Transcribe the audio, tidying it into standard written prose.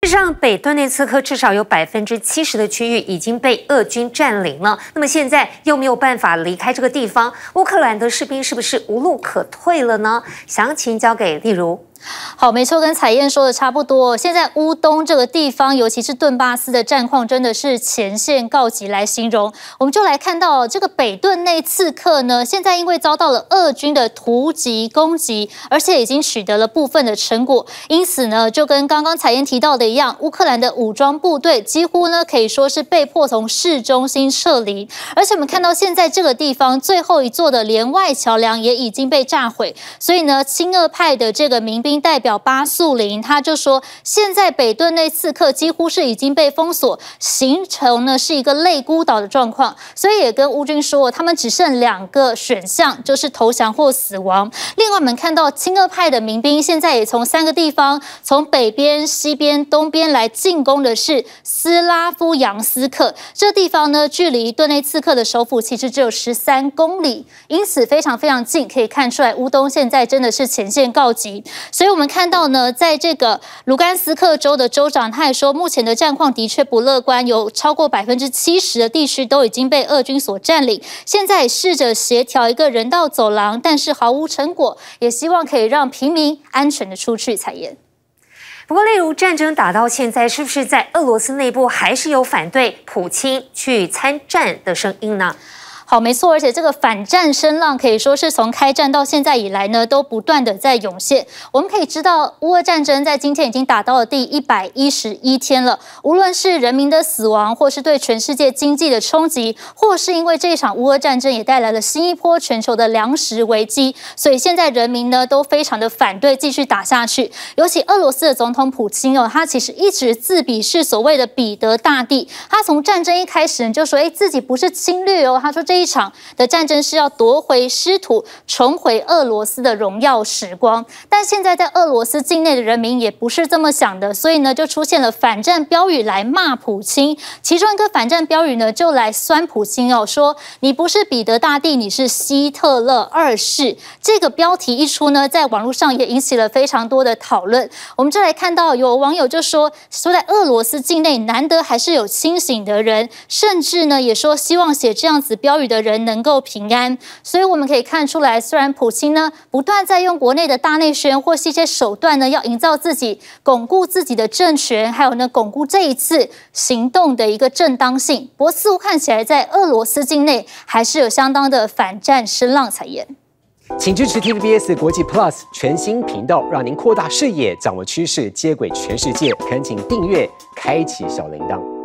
事实上，北顿内茨克至少有70%的区域已经被俄军占领了。那么现在又没有办法离开这个地方，乌克兰的士兵是不是无路可退了呢？详情交给例如。 好，没错，跟彩燕说的差不多。现在乌东这个地方，尤其是顿巴斯的战况，真的是前线告急来形容。我们就来看到这个北顿内刺客呢，现在因为遭到了俄军的突击攻击，而且已经取得了部分的成果，因此呢，就跟刚刚彩燕提到的一样，乌克兰的武装部队几乎呢可以说是被迫从市中心撤离。而且我们看到现在这个地方最后一座的连外桥梁也已经被炸毁，所以呢，亲俄派的这个民兵代表巴素林他就说，现在北顿内刺客几乎是已经被封锁，形成呢是一个类孤岛的状况，所以也跟乌军说，他们只剩2个选项，就是投降或死亡。另外，我们看到亲俄派的民兵现在也从3个地方，从北边、西边、东边来进攻的是斯拉夫扬斯克。这地方呢，距离顿内刺克的首府其实只有13公里，因此非常非常近，可以看出来乌东现在真的是前线告急。所以我们看到呢，在这个卢甘斯克州的州长，他也说，目前的战况的确不乐观，有超过70%的地区都已经被俄军所占领。现在也试着协调一个人道走廊，但是毫无成果，也希望可以让平民安全的出去。彩燕。 不过，例如战争打到现在，是不是在俄罗斯内部还是有反对普京去参战的声音呢？ 好，没错，而且这个反战声浪可以说是从开战到现在以来呢，都不断的在涌现。我们可以知道，乌俄战争在今天已经打到了第111天了。无论是人民的死亡，或是对全世界经济的冲击，或是因为这一场乌俄战争也带来了新一波全球的粮食危机，所以现在人民呢都非常的反对继续打下去。尤其俄罗斯的总统普京哦，他其实一直自比是所谓的彼得大帝。他从战争一开始就说，自己不是侵略哦，他说这一场的战争是要夺回失土，重回俄罗斯的荣耀时光。但现在在俄罗斯境内的人民也不是这么想的，所以呢，就出现了反战标语来骂普京。其中一个反战标语呢，就来酸普京哦，说你不是彼得大帝，你是希特勒2世。这个标题一出呢，在网络上也引起了非常多的讨论。我们就来看到有网友就说在俄罗斯境内难得还是有清醒的人，甚至呢也说希望写这样子标语的人能够平安。所以我们可以看出来，虽然普京呢不断在用国内的大内宣或是一些手段呢，要营造自己、巩固自己的政权，还有呢巩固这一次行动的一个正当性。不过似乎看起来在俄罗斯境内还是有相当的反战声浪。彩燕， 请支持 TVBS 国际 Plus 全新频道，让您扩大视野，掌握趋势，接轨全世界。恳请订阅，开启小铃铛。